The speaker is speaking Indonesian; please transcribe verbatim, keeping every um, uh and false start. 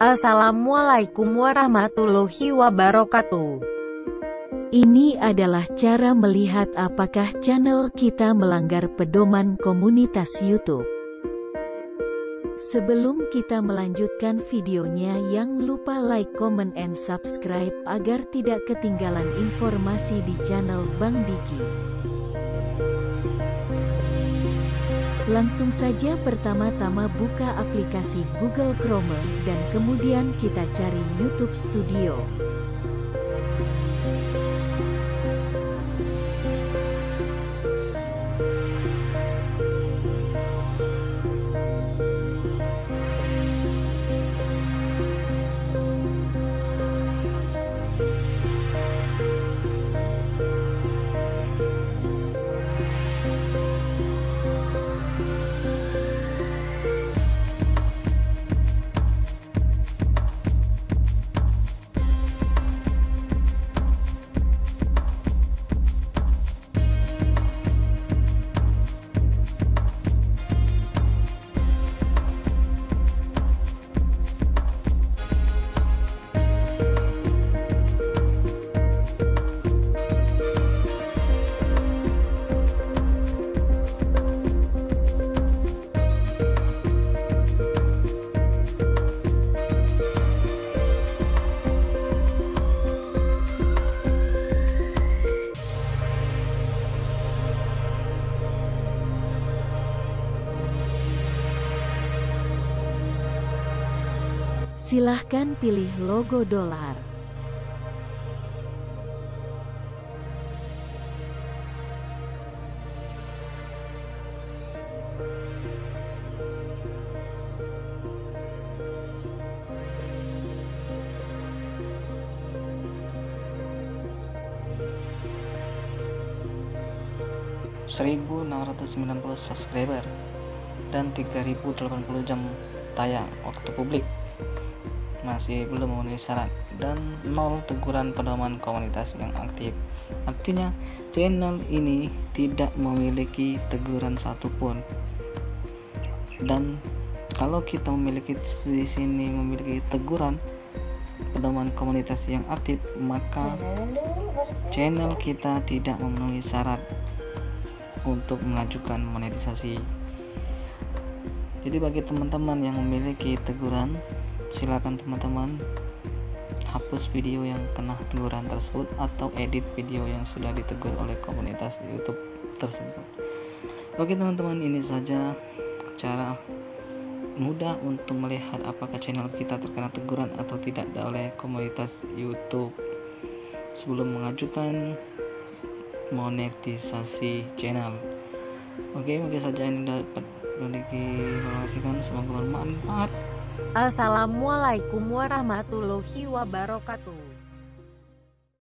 Assalamualaikum warahmatullahi wabarakatuh. Ini adalah cara melihat apakah channel kita melanggar pedoman komunitas YouTube. Sebelum kita melanjutkan videonya, yang lupa like, comment, and subscribe agar tidak ketinggalan informasi di channel Bang Diki. Langsung saja, pertama-tama buka aplikasi Google Chrome dan kemudian kita cari YouTube Studio. Silahkan pilih logo dolar. seribu enam ratus sembilan puluh subscriber dan tiga ribu delapan puluh jam tayang waktu publik, masih belum memenuhi syarat, dan nol teguran pedoman komunitas yang aktif. Artinya channel ini tidak memiliki teguran satupun. Dan kalau kita memiliki di sini memiliki teguran pedoman komunitas yang aktif, maka channel kita tidak memenuhi syarat untuk mengajukan monetisasi. Jadi bagi teman-teman yang memiliki teguran, silakan teman-teman hapus video yang kena teguran tersebut atau edit video yang sudah ditegur oleh komunitas YouTube tersebut. Oke teman-teman, ini saja cara mudah untuk melihat apakah channel kita terkena teguran atau tidak oleh komunitas YouTube sebelum mengajukan monetisasi channel. Oke, mungkin saja ini dapat diinformasikan, semoga bermanfaat. Assalamualaikum warahmatullahi wabarakatuh.